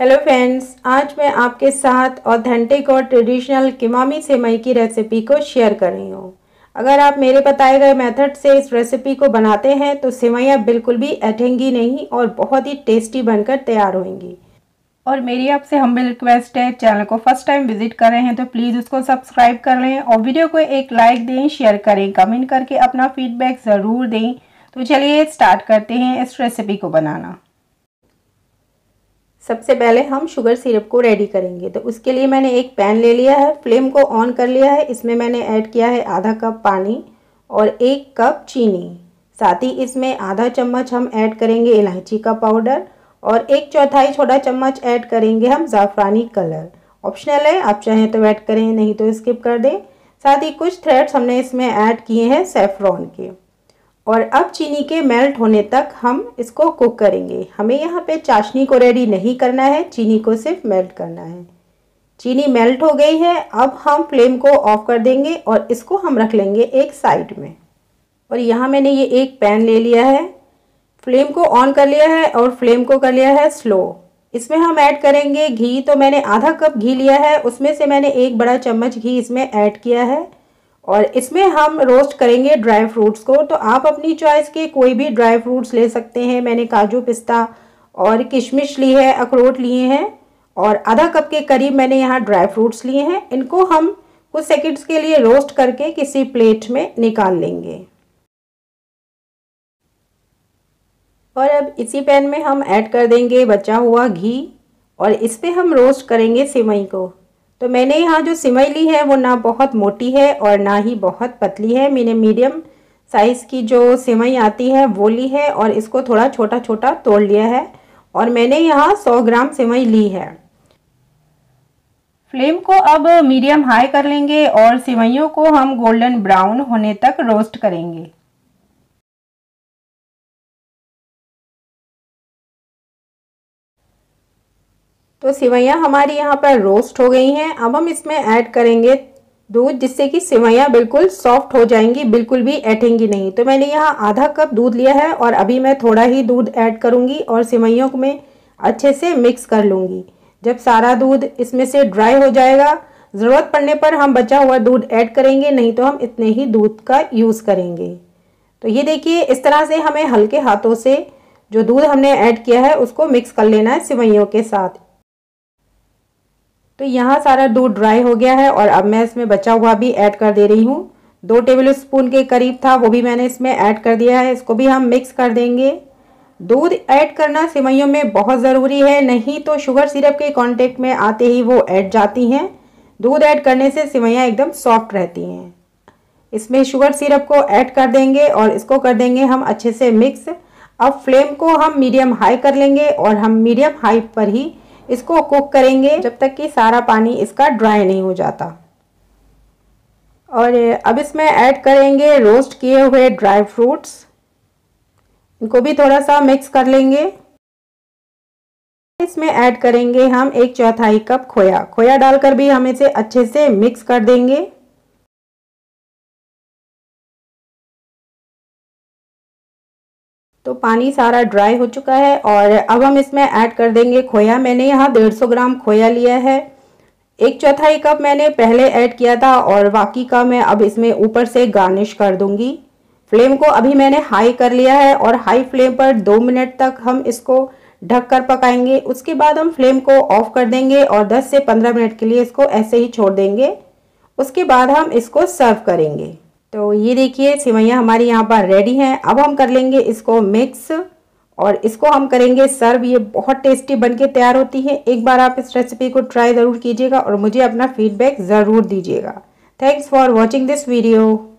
Hello friends, आज मैं आपके साथ ऑथेंटिक और ट्रेडिशनल किमामी सेवई की रेसिपी को शेयर कर रही हूँ। अगर आप मेरे बताए गए मेथड से इस रेसिपी को बनाते हैं तो सेवइयाँ बिल्कुल भी अटेंगी नहीं और बहुत ही टेस्टी बनकर तैयार होंगी। और मेरी आपसे हम्बल रिक्वेस्ट है, चैनल को फर्स्ट टाइम विजिट कर रहे हैं तो प्लीज़ उसको सब्सक्राइब कर लें और वीडियो को एक लाइक दें, शेयर करें, कमेंट करके अपना फीडबैक ज़रूर दें। तो चलिए स्टार्ट करते हैं इस रेसिपी को बनाना। सबसे पहले हम शुगर सिरप को रेडी करेंगे। तो उसके लिए मैंने एक पैन ले लिया है, फ्लेम को ऑन कर लिया है। इसमें मैंने ऐड किया है आधा कप पानी और 1 कप चीनी। साथ ही इसमें आधा चम्मच हम ऐड करेंगे इलायची का पाउडर और 1/4 छोटा चम्मच ऐड करेंगे हम ज़ाफ़रानी कलर। ऑप्शनल है, आप चाहें तो ऐड करें, नहीं तो स्किप कर दें। साथ ही कुछ थ्रेड्स हमने इसमें ऐड किए हैं सैफ़रॉन के। और अब चीनी के मेल्ट होने तक हम इसको कुक करेंगे। हमें यहाँ पे चाशनी को रेडी नहीं करना है, चीनी को सिर्फ मेल्ट करना है। चीनी मेल्ट हो गई है, अब हम फ्लेम को ऑफ कर देंगे और इसको हम रख लेंगे एक साइड में। और यहाँ मैंने ये एक पैन ले लिया है, फ्लेम को ऑन कर लिया है और फ्लेम को कर लिया है स्लो। इसमें हम ऐड करेंगे घी। तो मैंने आधा कप घी लिया है, उसमें से मैंने 1 बड़ा चम्मच घी इसमें ऐड किया है। और इसमें हम रोस्ट करेंगे ड्राई फ्रूट्स को। तो आप अपनी चॉइस के कोई भी ड्राई फ्रूट्स ले सकते हैं। मैंने काजू, पिस्ता और किशमिश ली है, अखरोट लिए हैं और आधा कप के करीब मैंने यहाँ ड्राई फ्रूट्स लिए हैं। इनको हम कुछ सेकंड्स के लिए रोस्ट करके किसी प्लेट में निकाल लेंगे। और अब इसी पैन में हम ऐड कर देंगे बचा हुआ घी और इस पर हम रोस्ट करेंगे सेवई को। तो मैंने यहाँ जो सिवई ली है वो ना बहुत मोटी है और ना ही बहुत पतली है। मैंने मीडियम साइज़ की जो सिवई आती है वो ली है और इसको थोड़ा छोटा छोटा तोड़ लिया है। और मैंने यहाँ 100 ग्राम सिवई ली है। फ्लेम को अब मीडियम हाई कर लेंगे और सिवइयों को हम गोल्डन ब्राउन होने तक रोस्ट करेंगे। तो सिवइयाँ हमारी यहाँ पर रोस्ट हो गई हैं। अब हम इसमें ऐड करेंगे दूध, जिससे कि सिवइयाँ बिल्कुल सॉफ्ट हो जाएंगी, बिल्कुल भी ऐठेंगी नहीं। तो मैंने यहाँ आधा कप दूध लिया है और अभी मैं थोड़ा ही दूध ऐड करूँगी और सिवइयों को मैं अच्छे से मिक्स कर लूँगी। जब सारा दूध इसमें से ड्राई हो जाएगा, ज़रूरत पड़ने पर हम बचा हुआ दूध ऐड करेंगे, नहीं तो हम इतने ही दूध का यूज़ करेंगे। तो ये देखिए, इस तरह से हमें हल्के हाथों से जो दूध हमने ऐड किया है उसको मिक्स कर लेना है सिवइयों के साथ। तो यहाँ सारा दूध ड्राई हो गया है और अब मैं इसमें बचा हुआ भी ऐड कर दे रही हूँ। 2 टेबल स्पून के करीब था, वो भी मैंने इसमें ऐड कर दिया है। इसको भी हम मिक्स कर देंगे। दूध ऐड करना सेवइयों में बहुत ज़रूरी है, नहीं तो शुगर सिरप के कांटेक्ट में आते ही वो ऐड जाती हैं। दूध ऐड करने से सेवइयाँ एकदम सॉफ्ट रहती हैं। इसमें शुगर सिरप को ऐड कर देंगे और इसको कर देंगे हम अच्छे से मिक्स। अब फ्लेम को हम मीडियम हाई कर लेंगे और हम मीडियम हाई पर ही इसको कुक करेंगे जब तक कि सारा पानी इसका ड्राई नहीं हो जाता। और अब इसमें ऐड करेंगे रोस्ट किए हुए ड्राई फ्रूट्स। इनको भी थोड़ा सा मिक्स कर लेंगे। इसमें ऐड करेंगे हम 1/4 कप खोया। खोया डालकर भी हम इसे अच्छे से मिक्स कर देंगे। तो पानी सारा ड्राई हो चुका है और अब हम इसमें ऐड कर देंगे खोया। मैंने यहाँ 150 ग्राम खोया लिया है। 1/4 कप मैंने पहले ऐड किया था और बाकी का मैं अब इसमें ऊपर से गार्निश कर दूंगी। फ्लेम को अभी मैंने हाई कर लिया है और हाई फ्लेम पर 2 मिनट तक हम इसको ढक कर पकाएंगे। उसके बाद हम फ्लेम को ऑफ कर देंगे और 10 से 15 मिनट के लिए इसको ऐसे ही छोड़ देंगे। उसके बाद हम इसको सर्व करेंगे। तो ये देखिए, सेवइयाँ हमारी यहाँ पर रेडी हैं। अब हम कर लेंगे इसको मिक्स और इसको हम करेंगे सर्व। ये बहुत टेस्टी बनके तैयार होती है। एक बार आप इस रेसिपी को ट्राई ज़रूर कीजिएगा और मुझे अपना फीडबैक ज़रूर दीजिएगा। Thanks for watching this video.